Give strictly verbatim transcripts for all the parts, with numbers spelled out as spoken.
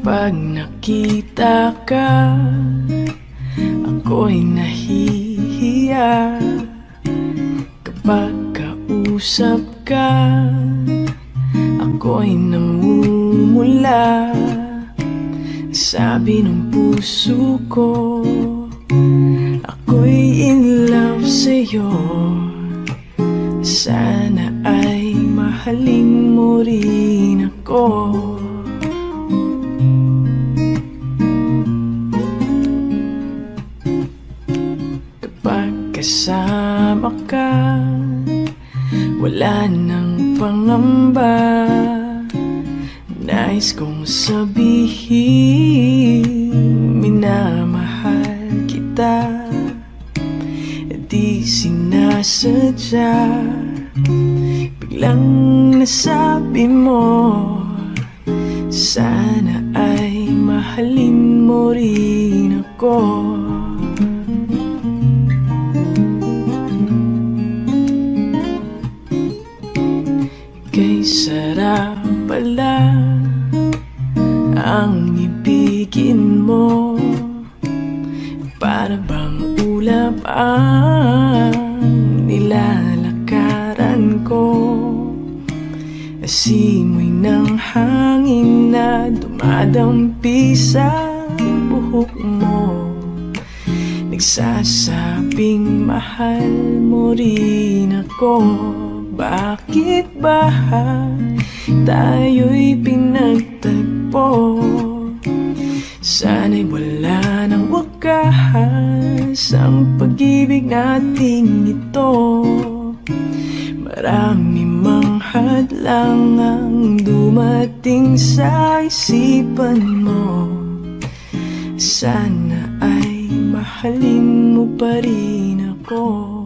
Kapag nakita ka, ako'y nahihiya. Kapag kausap ka, ako'y namumula. Sabi ng puso ko, ako'y in love sa'yo. Sana ay mahalin mo rin ako. Kapag kasama ka, wala nang pangamba. Nais kong sabihin, minamahal kita. Di sinasadya, biglang nasabi mo, sana ay mahalin mo rin ako. Kay sarap pala ang ibigin mo, para bang ulap ang nilalakaran ko. Asimoy ng hangin na dumadampi sa buhok mo, nagsasabing mahal mo rin ako. Bakit ba tayo'y pinagtagpo? Sana'y wala nang wakas ang pag-ibig nating ito. Marami mang hadlang ang dumating sa isipan mo. Sana ay mahalin mo pa rin ako.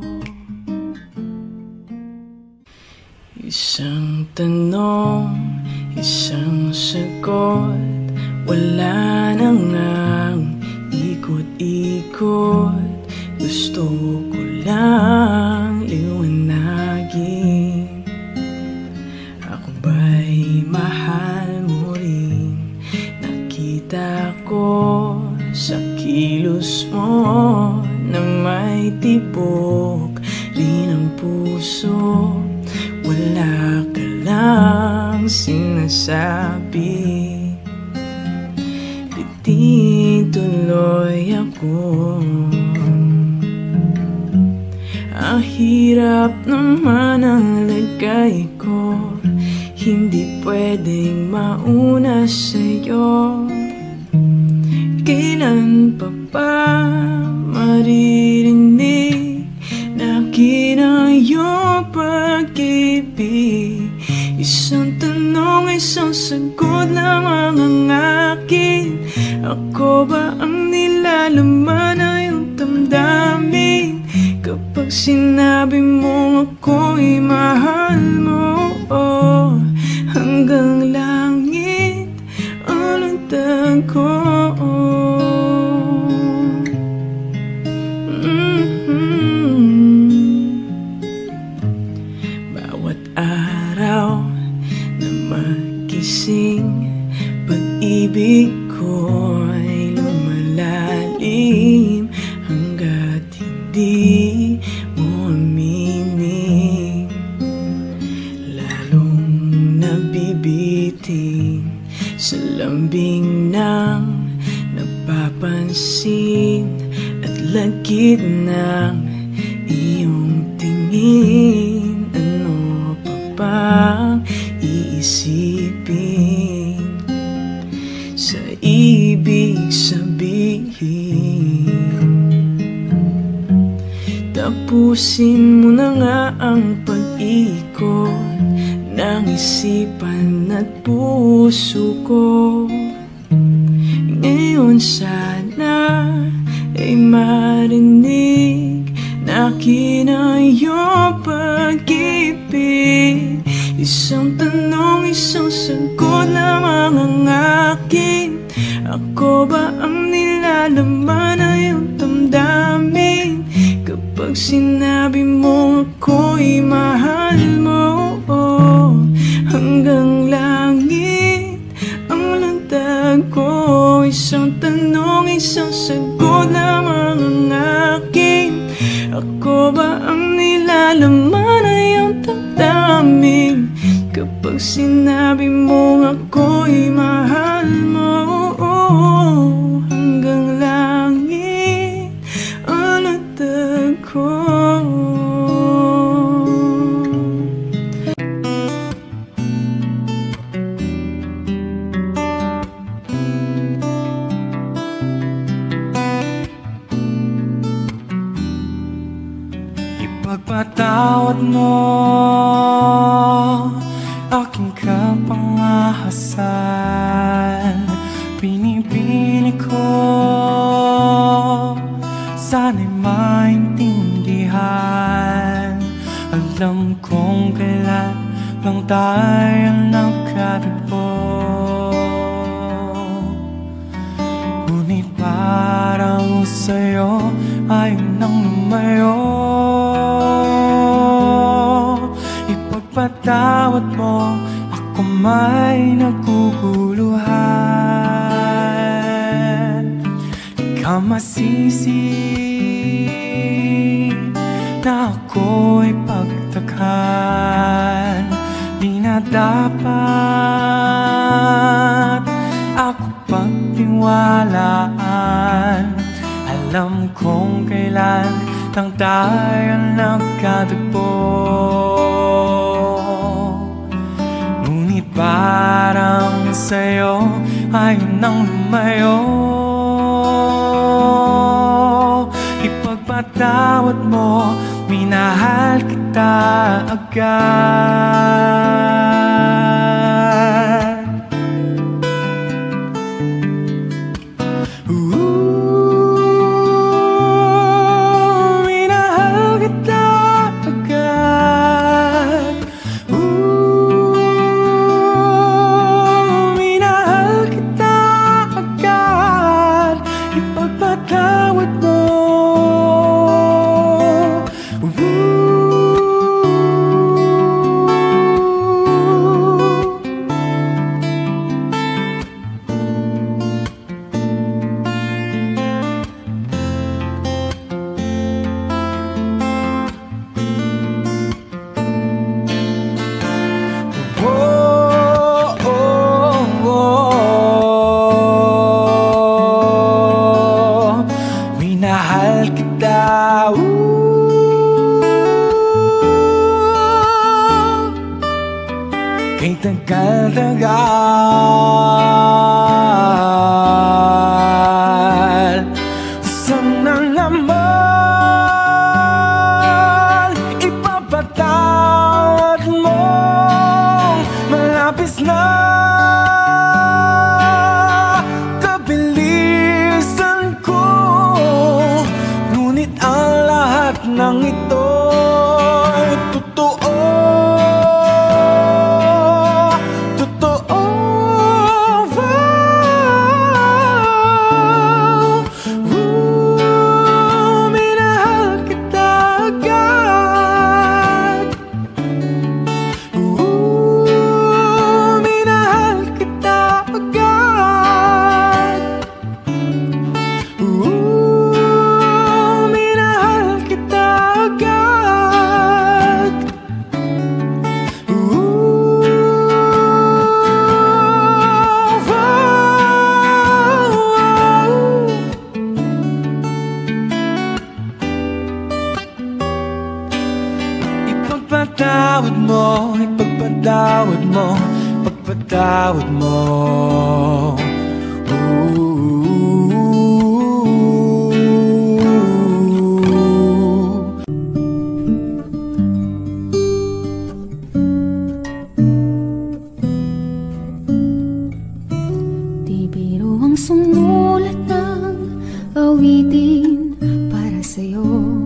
Isang tanong, isang sagot, wala na ngang ikot-ikot. Gusto ko lang liwanagin, ako ba'y mahal mo rin? Nakita ko sa kilos mo na may tibok rin ang puso. Wala ka lang sinasabi, di tuloy ako. Ang hirap naman ang lagay ko, hindi pwedeng mauna sa'yo. Kailan pa ba maririnig na kinayong pag-ibig? Isang tanong, isang sagot lamang ang akin. Ako ba ang nilalaman na iyong damdamin? Kapag sinabi mo ako'y mahal mo, oh, hanggang langit ang lundag ko. Mm-hmm. Bawat araw na magising, pag-ibig ko'y lumalalim hanggat hindi mo aminin. Lalong nabibitin sa lambing ng napapansin at lagid ng iyong tingin. Ano pa bang iisipin sa ibig sabihin? Tapusin mo na nga ang pag-ikot ng isipan at puso ko. Ngayon sana ay marinig na kinayong pag-ibig. Isang tanong, isang sagot lamang ang akin. Ako ba ang nilalaman na iyong damdamin? Kapag sinabi mo ako'y mahal mo, oh, hanggang langit ang lundag Pag sinabi mong ako'y mahal mo, hanggang langit ang latag ko. Ipagpatawad mo aking kapangahasan. Pinipili ko sana'y maintindihan. Alam kong kailan lang tayo nagkatagpo, ngunit parang sa'yo ay nang lumayo. Ipagpatawad mo, ako may naguguluhan. Ikaw masisi na ako'y pagtakhan. Di na dapat ako pagtiwalaan. Alam kong kailan lang tayo nagkatagpo, ngunit parang sa'yo ay nang lumayo. Ipagpatawad mo, minahal kita agad. Ooh, minahal kita agad. Ooh, minahal kita agad. Ipagpatawad mo. Minahal kita, ooh, kay tagal-tagal. Sana naman ipapatawad mo, malapis na kabilisan ko. Ngunit ang lahat ng ito ay totoo. Totoo. Wow. Ooh, minahal kita agad. Ooh, minahal kita agad. Ooh, minahal kita agad. Ooh, wow. Ipagpatawad mo, ipagpatawad mo, ipagpatawad mo. Di biro ang sumulat ng awitin para sa'yo.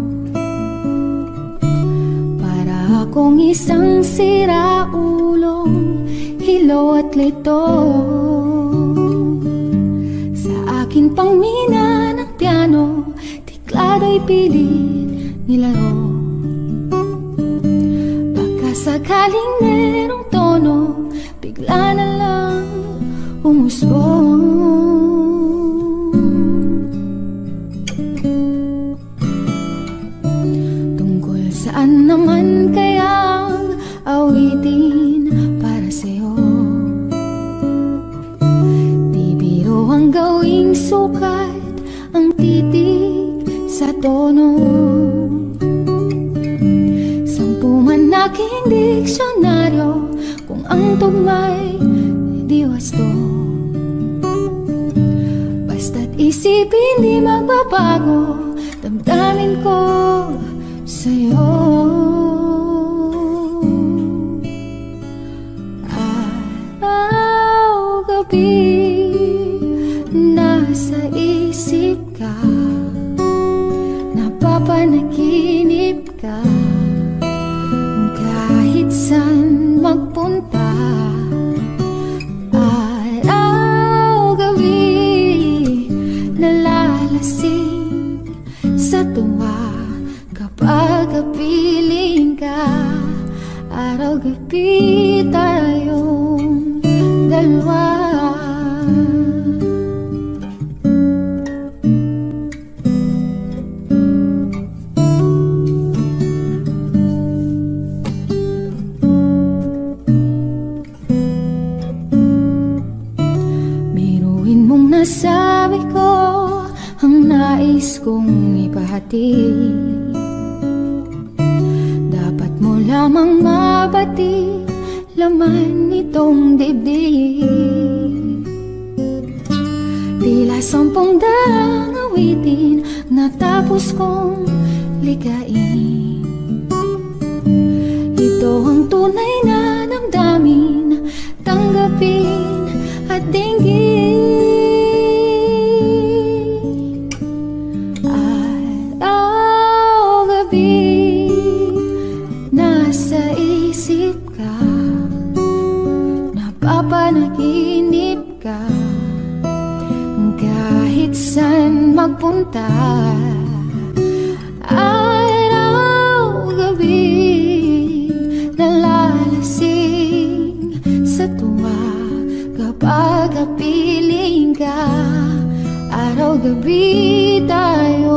Para akong isang siraulong hilo at lito. Sa aking pangmina ng piano, tiklado'y pilit nilaro. Baka sakaling merong tono, bigla na lang umusbong. Tungkol saan naman kayang awitin para sa'yo? sukat ang titig sa tono. Sampu man aking diksyonaryo, kung ang tugma'y di wasto. Basta't isipin di magbabago, damdamin ko sa'yo. Araw, gabi, nasa isip ka, napapanaginip ka, kahit saan magpunta. Araw, gabi, nalalasing sa tuwa kapag kapiling ka. Araw, gabi, tayong dalawa. Biruin mong nasabi ko ang nais kong ipahatid. Dapat mo lamang mabati laman nitong dibdib. Tila sampung daang awitin natapos kong ligain. Ito ang tunay na damdamin, tanggapin at dinggin. Araw, gabi, nasa isip ka, napapanaginip ka, kahit saan magpunta. Araw, gabi, nalalasing sa tuwa kapag kapiling ka. Araw, gabi, tayo